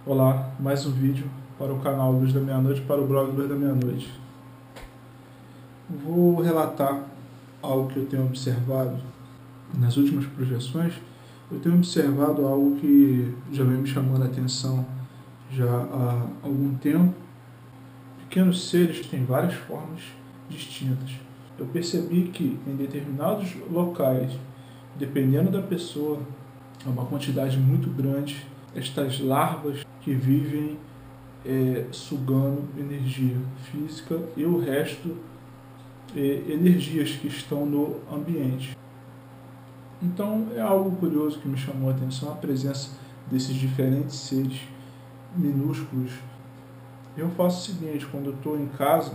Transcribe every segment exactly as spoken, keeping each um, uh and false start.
Olá, mais um vídeo para o canal Luz da Meia-Noite, para o blog Luz da Meia-Noite. Vou relatar algo que eu tenho observado nas últimas projeções. Eu tenho observado algo que já vem me chamando a atenção já há algum tempo. Pequenos seres têm várias formas distintas. Eu percebi que em determinados locais, dependendo da pessoa, é uma quantidade muito grande estas larvas que vivem é, sugando energia física e o resto é, energias que estão no ambiente. Então é algo curioso que me chamou a atenção, a presença desses diferentes seres minúsculos. Eu faço o seguinte: quando eu estou em casa,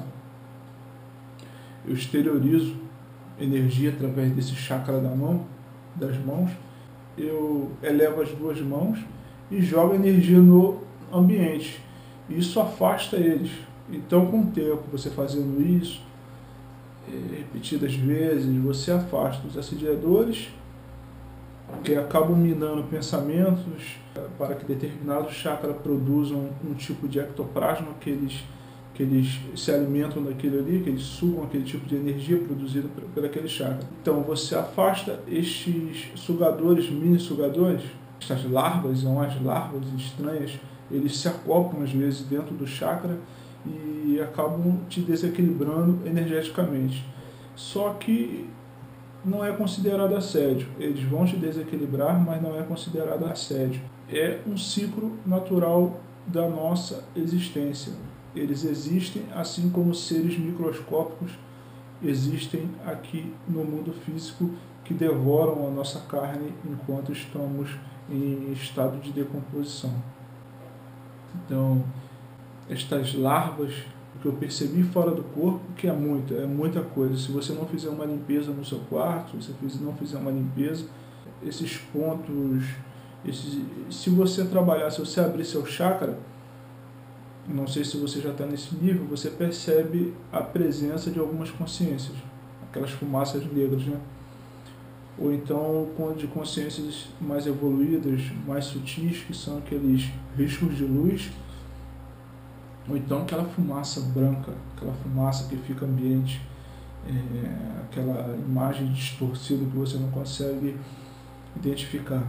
eu exteriorizo energia através desse chakra da mão, das mãos. Eu elevo as duas mãos e jogo energia no ambiente. Isso afasta eles. Então, com o tempo, você fazendo isso, repetidas vezes, você afasta os assediadores, que acabam minando pensamentos para que determinados chakras produzam um tipo de ectoplasma, que eles, que eles se alimentam daquele ali, que eles sugam aquele tipo de energia produzida por aquele chakra. Então você afasta estes sugadores, mini sugadores, estas larvas, são as larvas estranhas, eles se acoplam às vezes dentro do chakra e acabam te desequilibrando energeticamente. Só que não é considerado assédio. Eles vão te desequilibrar, mas não é considerado assédio. É um ciclo natural da nossa existência. Eles existem assim como seres microscópicos existem aqui no mundo físico, que devoram a nossa carne enquanto estamos em estado de decomposição. Então, estas larvas, o que eu percebi fora do corpo, que é muito, é muita coisa. Se você não fizer uma limpeza no seu quarto, se você não fizer uma limpeza, esses pontos, esses, se você trabalhar, se você abrir seu chakra, não sei se você já está nesse nível, você percebe a presença de algumas consciências, aquelas fumaças negras, né? Ou então de consciências mais evoluídas, mais sutis, que são aqueles riscos de luz, ou então aquela fumaça branca, aquela fumaça que fica ambiente, é, aquela imagem distorcida que você não consegue identificar.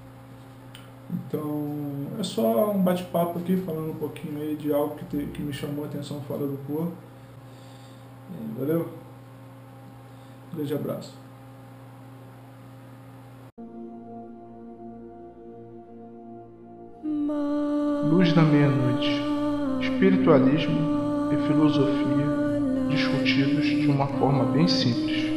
Então, é só um bate-papo aqui, falando um pouquinho aí de algo que, te, que me chamou a atenção fora do corpo. Valeu? Um grande abraço. Luz da Meia-Noite. Espiritualismo e filosofia discutidos de uma forma bem simples.